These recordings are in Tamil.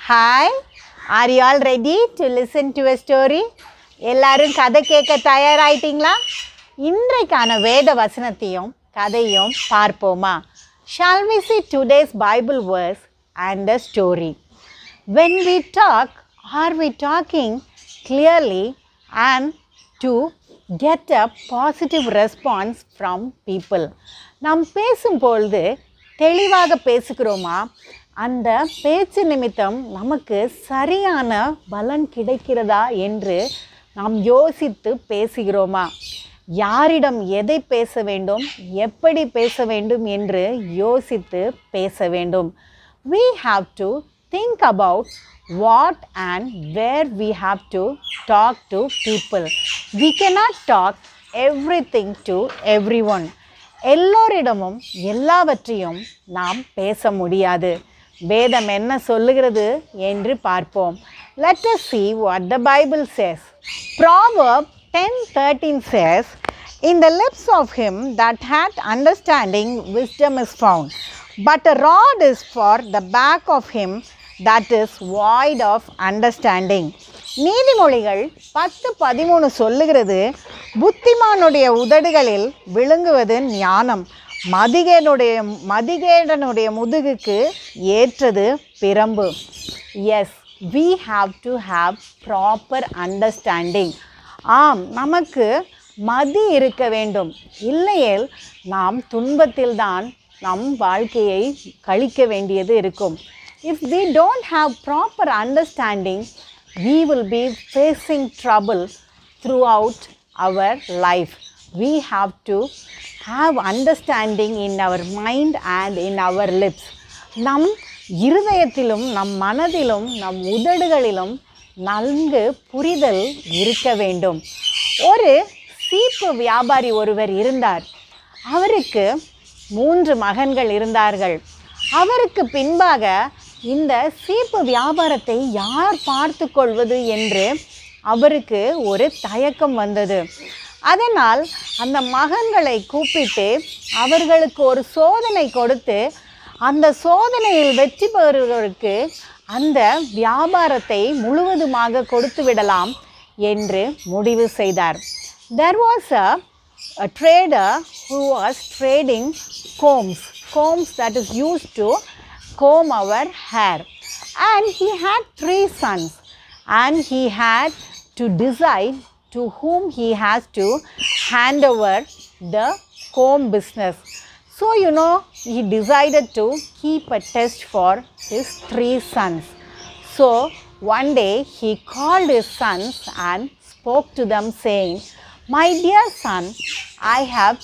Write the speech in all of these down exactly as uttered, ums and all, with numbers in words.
Hi, are you all ready to listen to a story? எல்லாரும் கதை கேட்க தயாராயிட்டீங்களா? இன்றைக்கான வேத வசனத்தையும் கதையும் பார்ப்போமா? Shall we see today's Bible verse and the story? When we talk, are we talking clearly and to get a positive response from people? நாம் பேசும்பொழுது தெளிவாக பேசுகிறோமா? அந்த பேச்சு நிமித்தம் நமக்கு சரியான பலன் கிடைக்கிறதா என்று நாம் யோசித்து பேசுகிறோமா? யாரிடம் எதை பேச வேண்டும், எப்படி பேச வேண்டும் என்று யோசித்து பேச வேண்டும். We have to think about what and where we have to talk to people. We cannot talk everything to everyone. எல்லோரிடமும் எல்லாவற்றையும் நாம் பேச முடியாது. வேதம் என்ன சொல்லுகிறது என்று பார்ப்போம். Let us see what the Bible says. Proverbs ten thirteen says, "In the lips of him that hath understanding wisdom is found, but a rod is for the back of him that is void of understanding." நீதிமொழிகள் பத்து பதிமூணு சொல்லுகிறது, புத்திமானுடைய உதடுகளில் விழுங்குவது ஞானம், மதிகேடனுடைய மதிகேடனுடைய முதுகுக்கு ஏற்றது பிரம்பு. Yes, we have to have proper understanding. ஆம், நமக்கு மதி இருக்க வேண்டும். இல்லையேல் நாம் துன்பத்தில்தான் நம் வாழ்க்கையை கழிக்க வேண்டியது இருக்கும். If we don't have proper understanding, we will be facing trouble throughout our life. We have to have understanding in our mind and in our lips. நம் இருதயத்திலும் நம் மனதிலும் நம் உதடுகளிலும் நன்கு புரிதல் இருக்க வேண்டும். ஒரு சீப்பு வியாபாரி ஒருவர் இருந்தார். அவருக்கு மூன்று மகன்கள் இருந்தார்கள். அவருக்கு பின்பாக இந்த சீப்பு வியாபாரத்தை யார் பார்த்து கொள்வது என்று அவருக்கு ஒரு தயக்கம் வந்தது. அதனால் அந்த மகன்களை கூப்பிட்டு அவர்களுக்கு ஒரு சோதனை கொடுத்து, அந்த சோதனையில் வெற்றி பெறுவதற்கு அந்த வியாபாரத்தை முழுவதுமாக கொடுத்து விடலாம் என்று முடிவு செய்தார். There was a, a trader who was trading combs, combs that is used to comb our hair, and he had three sons, and he had to decide to whom he has to hand over the comb business. So, you know, he decided to keep a test for his three sons. So, one day he called his sons and spoke to them saying, "My dear son, I have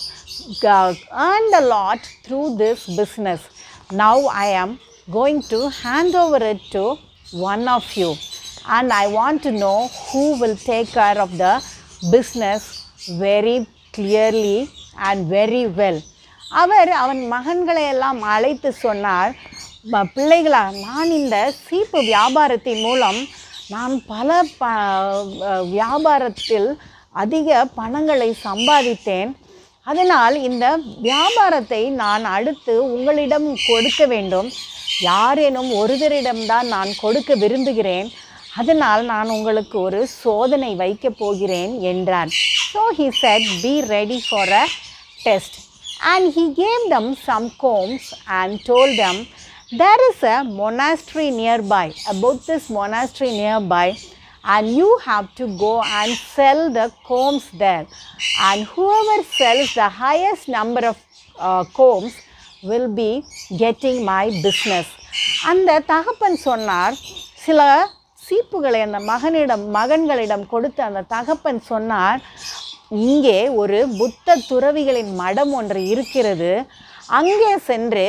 earned a lot through this business. Now I am going to hand over it to one of you. And I want to know who will take care of the business very clearly and very well." அவர் அவன் மகன்களை எல்லாம் அழைத்து சொன்னார், பிள்ளைகளா, நான் இந்த சீப்பு வியாபாரத்தின் மூலம் நான் பல ப வியாபாரத்தில் அதிக பணங்களை சம்பாதித்தேன். அதனால் இந்த வியாபாரத்தை நான் அடுத்து உங்களிடம் கொடுக்க வேண்டும். யாரேனும் ஒருவரிடம்தான் நான் கொடுக்க விரும்புகிறேன். அதனால் நான் உங்களுக்கு ஒரு சோதனை வைக்கப் போகிறேன் என்றார். So he said, "Be ready for a test." And he gave them some combs and told them, "There is a monastery nearby, about this monastery nearby, and you have to go and sell the combs there. And whoever sells the highest number of uh, combs will be getting my business." அந்த தகப்பன் சொன்னார், சில சீப்புகளை அந்த மகனிடம் மகன்களிடம் கொடுத்து அந்த தகப்பன் சொன்னார், இங்கே ஒரு புத்த துறவிகளின் மடம் ஒன்று இருக்கிறது. அங்கே சென்று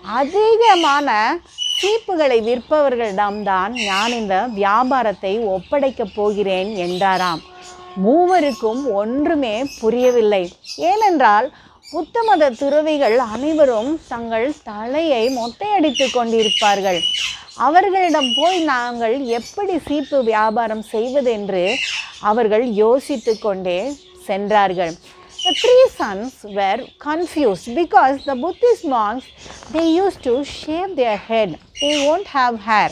அதிகமான சீப்புகளை விற்பவர்களிடம்தான் நான் இந்த வியாபாரத்தை ஒப்படைக்கப் போகிறேன் என்றாராம். மூவருக்கும் ஒன்றுமே புரியவில்லை. ஏனென்றால் புத்த மத துறவிகள் அனைவரும் தங்கள் தலையை மொட்டையடித்து கொண்டிருப்பார்கள். அவர்களிடம் போய் நாங்கள் எப்படி சீப்பு வியாபாரம் செய்வதென்று அவர்கள் யோசித்து கொண்டே சென்றார்கள். The three sons were confused because the Buddhist monks, they used to shave their head. They won't have hair.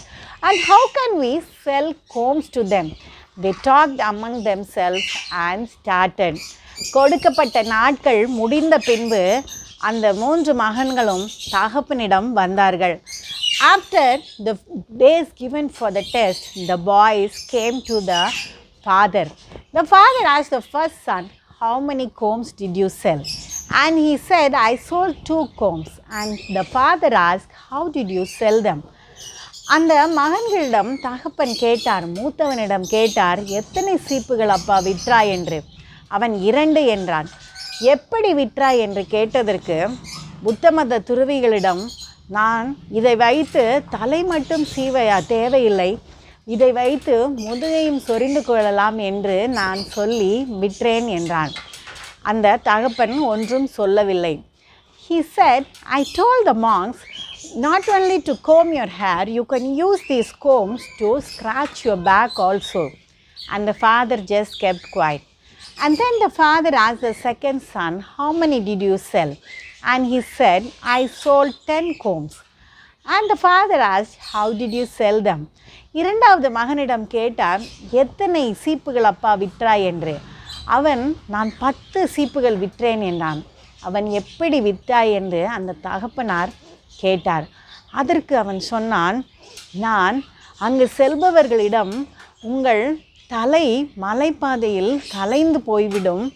And how can we sell combs to them? They talked among themselves and started. கொடுக்கப்பட்ட நாட்கள் முடிந்த பின்பு அந்த மூன்று மகன்களும் தகப்பனிடம் வந்தார்கள். After the days given for the test, the boys came to the father. The father asked the first son, how many combs did you sell? And he said, I sold two combs. And the father asked, how did you sell them? அந்த மகன்களிடம் தகப்பன் கேட்டார், மூத்தவனிடம் கேட்டார், எத்தனை சீப்புகள் அப்பா விற்றாய் என்று. அவன் இரண்டு என்றான். எப்படி விற்றாய் என்று கேட்டதற்கு புத்தமத துறவிகளிடம், நான் இதை வைத்து தலை மட்டும் சீவையா தேவையில்லை, இதை வைத்து முதுகையும் சொரிந்து கொள்ளலாம் என்று நான் சொல்லி விற்றேன் என்றான். அந்த தகப்பன் ஒன்றும் சொல்லவில்லை. He said, I told the monks not only to comb your hair, you can use these combs to scratch your back also. And the father just kept quiet. And then the father asked the second son, how many did you sell? And he said, I sold ten combs. And the father asked, how did you sell them? இரண்டாவது மகனிடம் கேட்டார், எத்தனை சீப்புகள் அப்பா விற்றாய் என்று. அவன், நான் பத்து சீப்புகள் விற்றேன் என்றான். அவன் எப்படி விற்றாய் என்று அந்த தகப்பனார் கேட்டார். அதற்கு அவன் சொன்னான், நான் அங்கு செல்பவர்களிடம் உங்கள் தலை மலைப்பாதையில் கலைந்து போய்விடும்,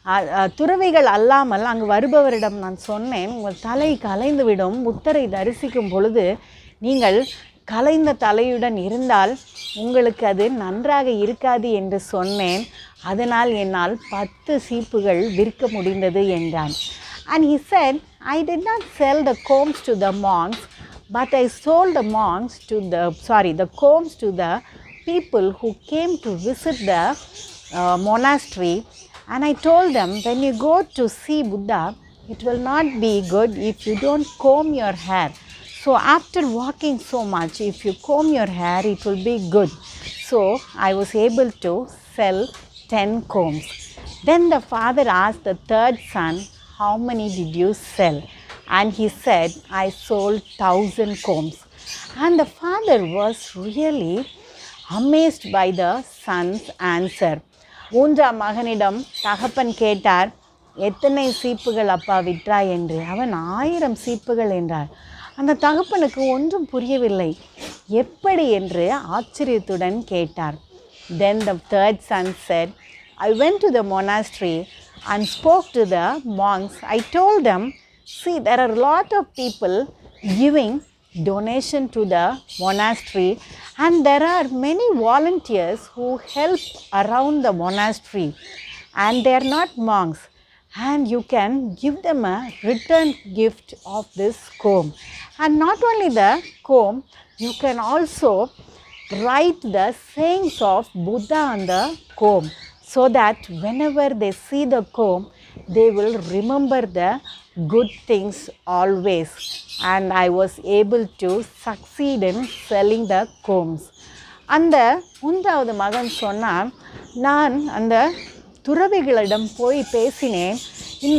துறவிகள் அல்லாமல் அங்கு வருபவரிடம் நான் சொன்னேன், உங்கள் தலை கலைந்துவிடும், புத்தரை தரிசிக்கும் பொழுது நீங்கள் கலைந்த தலையுடன் இருந்தால் உங்களுக்கு அது நன்றாக இருக்காது என்று சொன்னேன். அதனால் என்னால் பத்து சீப்புகள் விற்க முடிந்தது என்றான். And he said, I did not sell the combs to the monks, but I sold the monks to the, sorry, the combs to the people who came to visit the uh, monastery. And I told them, when you go to see Buddha, it will not be good if you don't comb your hair. So after walking so much, if you comb your hair, it will be good. So I was able to sell ten combs. Then the father asked the third son, how many did you sell? And he said, I sold thousand combs. And the father was really amazed by the son's answer. மூன்றாம் மகனிடம் தகப்பன் கேட்டார், எத்தனை சீப்புகள் அப்பா விற்றாய் என்று. அவன் ஆயிரம் சீப்புகள் என்றார். அந்த தகப்பனுக்கு ஒன்றும் புரியவில்லை. எப்படி என்று ஆச்சரியத்துடன் கேட்டார். Then the third son said, I went to the monastery and spoke to the monks. I told them, see, there are a lot of people giving donation to the monastery, and there are many volunteers who help around the monastery, and they are not monks, and you can give them a return gift of this comb. And not only the comb, you can also write the sayings of Buddha on the comb, so that whenever they see the comb, they will remember the good things always. And I was able to succeed in selling the combs. அந்த மூன்றாவது மகன் சொன்னான், நான் அந்த துறவிகளிடம் போய் பேசினேன். இந்த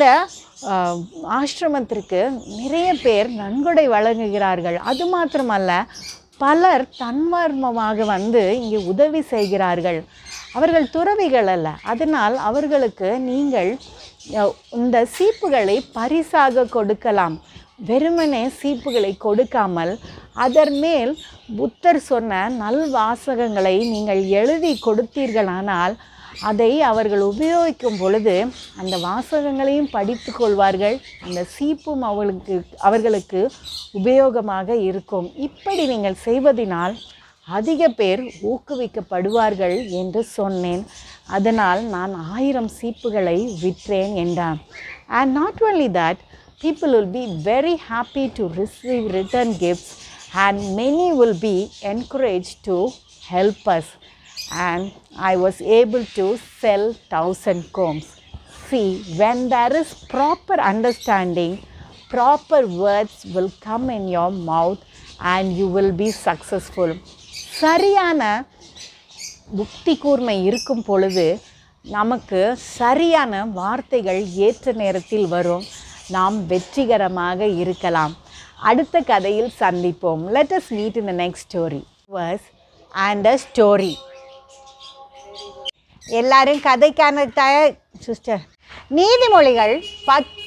ஆசிரமத்திற்கு நிறைய பேர் நன்கொடை வழங்குகிறார்கள். அது மாத்திரமல்ல, பலர் தன்மார்மமாக வந்து இங்கே உதவி செய்கிறார்கள். அவர்கள் துறவிகள் அல்ல. அதனால் அவர்களுக்கு நீங்கள் இந்த சீப்புகளை பரிசாக கொடுக்கலாம். வெறுமனே சீப்புகளை கொடுக்காமல் அதன் மேல் புத்தர் சொன்ன நல்வாசகங்களை நீங்கள் எழுதி கொடுத்தீர்களானால் அதை அவர்கள் உபயோகிக்கும் பொழுது அந்த வாசகங்களையும் படித்து கொள்வார்கள். அந்த சீப்பும் அவர்களுக்கு அவர்களுக்கு உபயோகமாக இருக்கும். இப்படி நீங்கள் செய்வதனால் அதிக பேர் ஊக்குவிக்கப்படுவார்கள் என்று சொன்னேன். அதனால் நான் ஆயிரம் சீப்புகளை விற்றேன் என்றான். And not only that, people will be very happy to receive return gifts, and many will be encouraged to help us. And I was able to sell thousand combs. See, when there is proper understanding, proper words will come in your mouth and you will be successful. சரியான புத்தி கூர்மை இருக்கும் பொழுது நமக்கு சரியான வார்த்தைகள் ஏற்ற நேரத்தில் வரும். நாம் வெற்றிகரமாக இருக்கலாம். அடுத்த கதையில் சந்திப்போம். Let us meet in the next story. verse and a story. எல்லாரும் கதைக்கான தயார் சிஸ்டர். நீதிமொழிகள் பத்